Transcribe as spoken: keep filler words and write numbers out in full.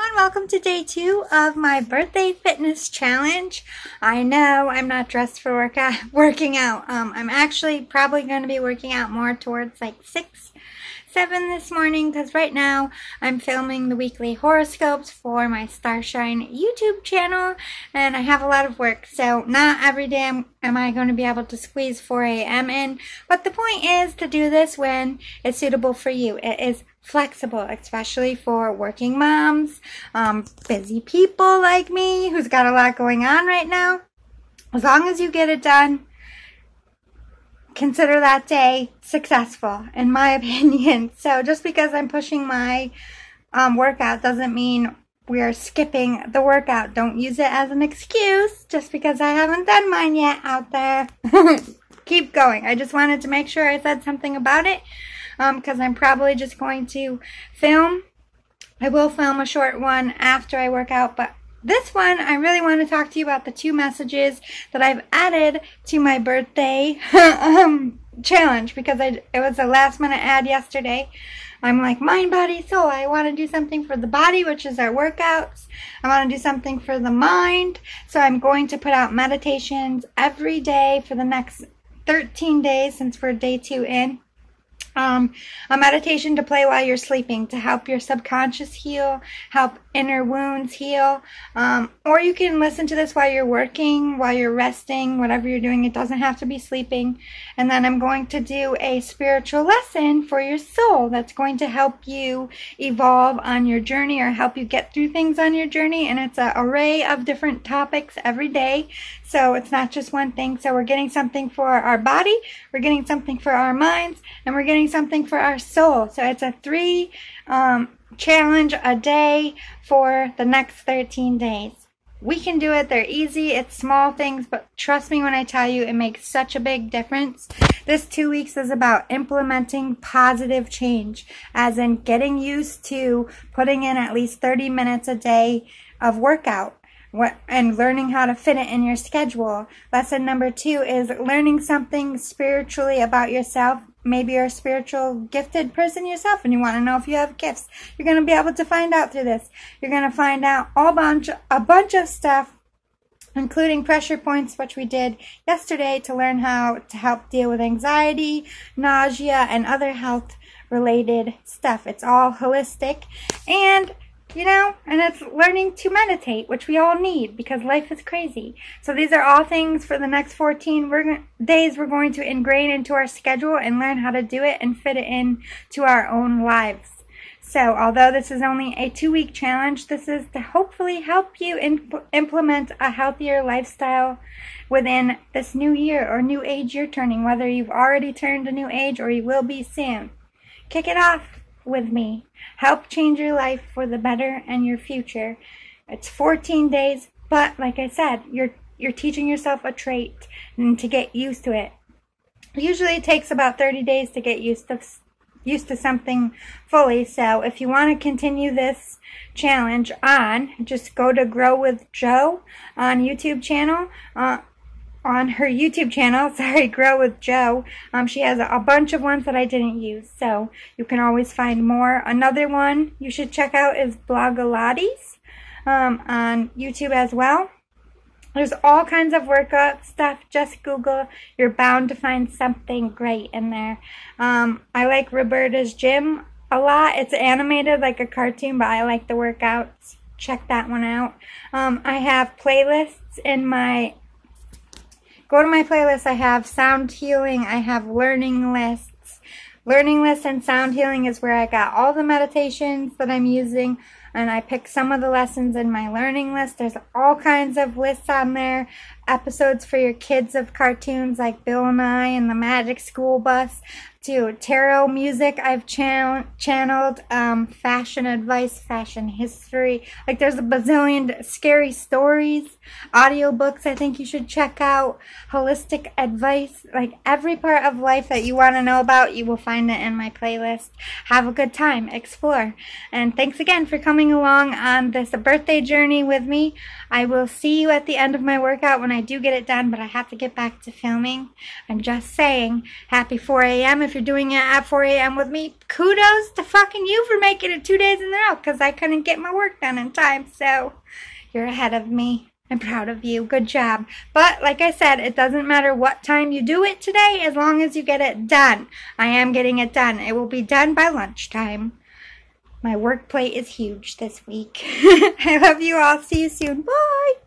And welcome to day two of my birthday fitness challenge. I know I'm not dressed for work working out. Um, I'm actually probably going to be working out more towards like six, seven this morning because right now I'm filming the weekly horoscopes for my Starshine YouTube channel and I have a lot of work. So not every day am, am I going to be able to squeeze four A M in. But the point is to do this when it's suitable for you. It is flexible, especially for working moms, um, busy people like me who's got a lot going on right now. As long as you get it done, consider that day successful, in my opinion. So just because I'm pushing my um, workout doesn't mean we are skipping the workout. Don't use it as an excuse just because I haven't done mine yet out there. Keep going. I just wanted to make sure I said something about it. Because um, I'm probably just going to film. I will film a short one after I work out, but this one I really want to talk to you about the two messages that I've added to my birthday um, challenge, because I, it was a last minute ad yesterday. I'm like, mind, body, soul. I want to do something for the body, which is our workouts. I want to do something for the mind. So I'm going to put out meditations every day for the next thirteen days since we're day two in. Um, a meditation to play while you're sleeping to help your subconscious heal, help inner wounds heal. Um, or you can listen to this while you're working, while you're resting, whatever you're doing. It doesn't have to be sleeping. And then I'm going to do a spiritual lesson for your soul that's going to help you evolve on your journey or help you get through things on your journey. And it's an array of different topics every day. So it's not just one thing. So we're getting something for our body, we're getting something for our minds, and we're getting something for our soul. So it's a three um, challenge a day for the next thirteen days. We can do it. They're easy. It's small things, but trust me when I tell you, it makes such a big difference. This two weeks is about implementing positive change, as in getting used to putting in at least thirty minutes a day of workout. What, and learning how to fit it in your schedule. Lesson number two is learning something spiritually about yourself. Maybe you're a spiritual gifted person yourself and you want to know if you have gifts. You're going to be able to find out through this. You're going to find out all bunch, a bunch of stuff, including pressure points, which we did yesterday to learn how to help deal with anxiety, nausea, and other health related stuff. It's all holistic. And You know, and it's learning to meditate, which we all need because life is crazy. So these are all things for the next fourteen we're, days we're going to ingrain into our schedule and learn how to do it and fit it in to our own lives. So although this is only a two-week challenge, this is to hopefully help you imp- implement a healthier lifestyle within this new year or new age you're turning, whether you've already turned a new age or you will be soon. Kick it off with me. Help change your life for the better and your future. It's fourteen days, but like I said, you're you're teaching yourself a trait and to get used to it. Usually it takes about thirty days to get used to used to something fully. So if you want to continue this challenge on, just go to Grow with Jo on YouTube channel. Uh, on her YouTube channel, sorry, Grow with Jo. Um, she has a, a bunch of ones that I didn't use, so you can always find more. Another one you should check out is Blogilates um, on YouTube as well. There's all kinds of workout stuff. Just Google. You're bound to find something great in there. Um, I like Roberta's Gym a lot. It's animated like a cartoon, but I like the workouts. Check that one out. Um, I have playlists in my Go to my playlist. I have sound healing. I have learning lists. Learning lists and sound healing is where I got all the meditations that I'm using. And I picked some of the lessons in my learning list. There's all kinds of lists on there. Episodes for your kids of cartoons like Bill Nye and the Magic School Bus. To tarot music I've channel channeled, um, fashion advice, fashion history. Like there's a bazillion scary stories, audiobooks I think you should check out, holistic advice, like every part of life that you want to know about, you will find it in my playlist. Have a good time, explore. And thanks again for coming along on this birthday journey with me. I will see you at the end of my workout when I do get it done, but I have to get back to filming. I'm just saying, happy four A M if if you're doing it at four A M with me, kudos to fucking you for making it two days in a row, because I couldn't get my work done in time. So you're ahead of me. I'm proud of you. Good job. But like I said, it doesn't matter what time you do it today, as long as you get it done. I am getting it done. It will be done by lunchtime. My work plate is huge this week. I love you all. See you soon. Bye.